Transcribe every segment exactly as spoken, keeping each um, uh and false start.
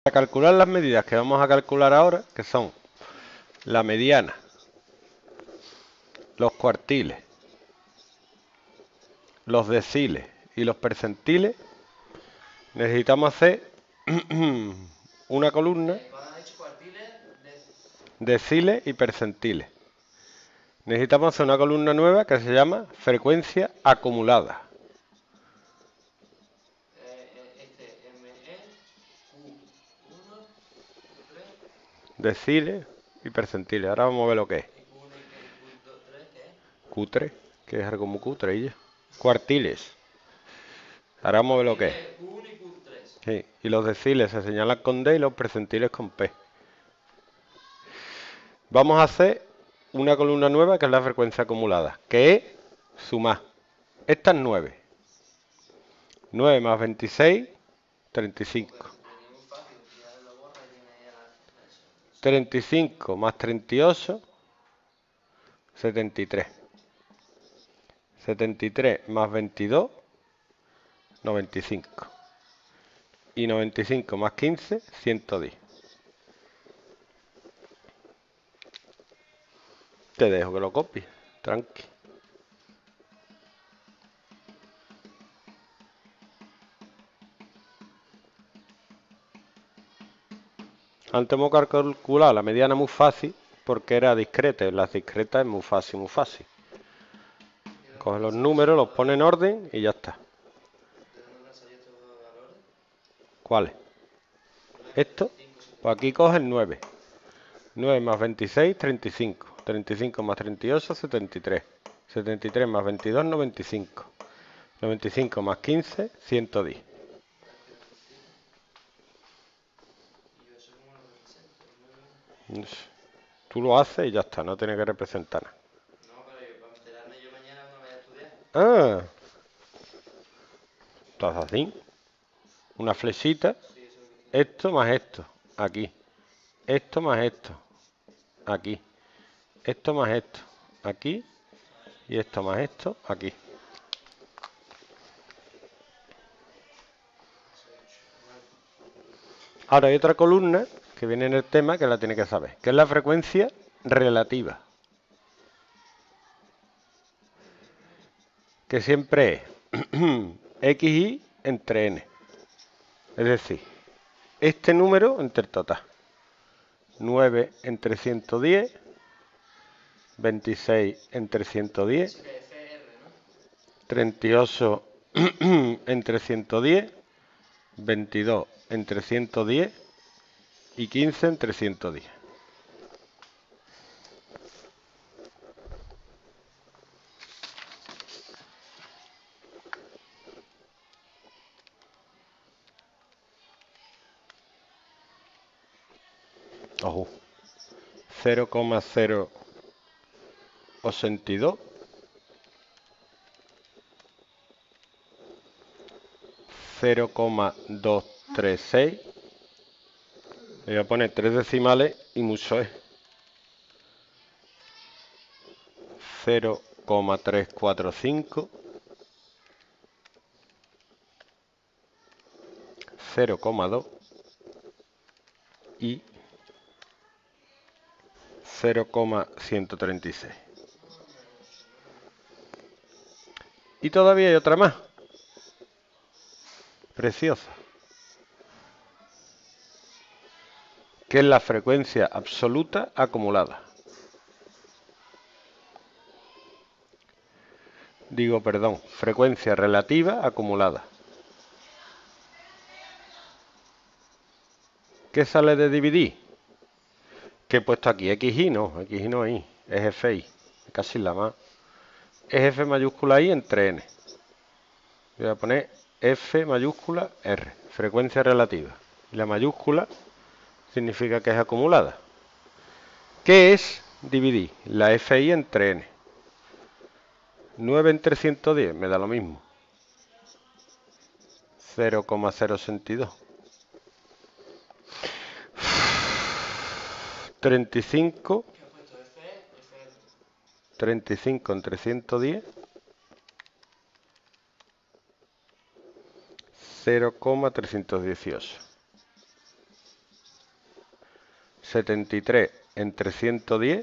Para calcular las medidas que vamos a calcular ahora, que son la mediana, los cuartiles, los deciles y los percentiles, necesitamos hacer una columna, deciles y percentiles. Necesitamos hacer una columna nueva que se llama frecuencia acumulada. Deciles y percentiles. Ahora vamos a ver lo que es. Cutre, que es algo muy cutre. ¿Y? Cuartiles. Ahora vamos a ver lo que es. Sí, y los deciles se señalan con D y los percentiles con P. Vamos a hacer una columna nueva que es la frecuencia acumulada, que es sumar. Esta es nueve. nueve más veintiséis, treinta y cinco. treinta y cinco más treinta y ocho, setenta y tres. setenta y tres más veintidós, noventa y cinco. Y noventa y cinco más quince, ciento diez. Te dejo que lo copies, tranqui. Antes hemos calculado la mediana muy fácil porque era discreta. Y las discretas es muy fácil, muy fácil. Coge los números, los pone en orden y ya está. ¿Cuáles? Esto, pues aquí coge el nueve. nueve más veintiséis, treinta y cinco. treinta y cinco más treinta y ocho, setenta y tres. setenta y tres más veintidós, noventa y cinco. noventa y cinco más quince, ciento diez. Tú lo haces y ya está, no tienes que representar nada. No, pero para enterarme yo mañana cuando vaya a estudiar. Ah, estás así. Una flechita. Esto más esto, aquí. Esto más esto, aquí. Esto más esto, aquí. Y esto más esto, aquí. Ahora hay otra columna que viene en el tema que la tiene que saber, que es la frecuencia relativa. Que siempre es xy entre n. Es decir, este número entre el total. nueve entre ciento diez, veintiséis entre ciento diez, treinta y ocho entre ciento diez, veintidós entre ciento diez y quince entre ciento diez. Ojo. cero coma cero ochenta y dos. cero coma doscientos treinta y seis. Le voy a poner tres decimales y mucho es. cero coma trescientos cuarenta y cinco. cero coma dos. Y cero coma ciento treinta y seis. Y todavía hay otra más. Preciosa. Que es la frecuencia absoluta acumulada. Digo, perdón, frecuencia relativa acumulada. ¿Qué sale de dividir? Que he puesto aquí, xy no, xy no y, es fi, casi la más. Es f mayúscula i entre n. Voy a poner f mayúscula r, frecuencia relativa. Y la mayúscula significa que es acumulada. ¿Qué es dividir la fi entre n? nueve entre ciento diez, me da lo mismo. cero coma cero ochenta y dos. treinta y cinco. treinta y cinco entre ciento diez. cero coma trescientos dieciocho. setenta y tres entre ciento diez.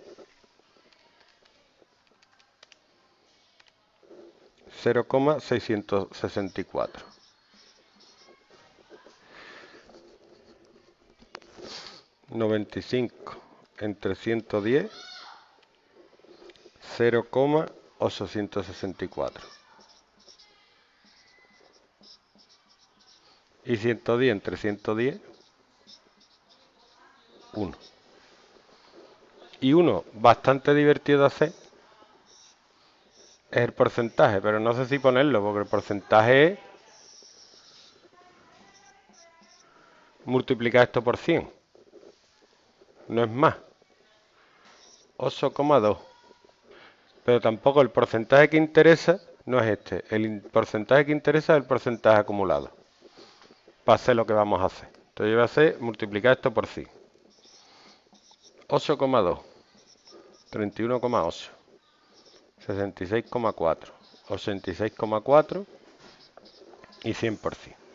cero coma seiscientos sesenta y cuatro. noventa y cinco entre ciento diez. cero coma ochocientos sesenta y cuatro. Y ciento diez entre ciento diez. uno. Y uno bastante divertido de hacer es el porcentaje, pero no sé si ponerlo, porque el porcentaje es multiplicar esto por cien. No es más. ocho coma dos. Pero tampoco el porcentaje que interesa no es este. El porcentaje que interesa es el porcentaje acumulado. Para hacer lo que vamos a hacer. Entonces yo voy a hacer multiplicar esto por cien. ocho coma dos. treinta y uno coma ocho. sesenta y seis coma cuatro. ochenta y seis coma cuatro. Y cien por cien.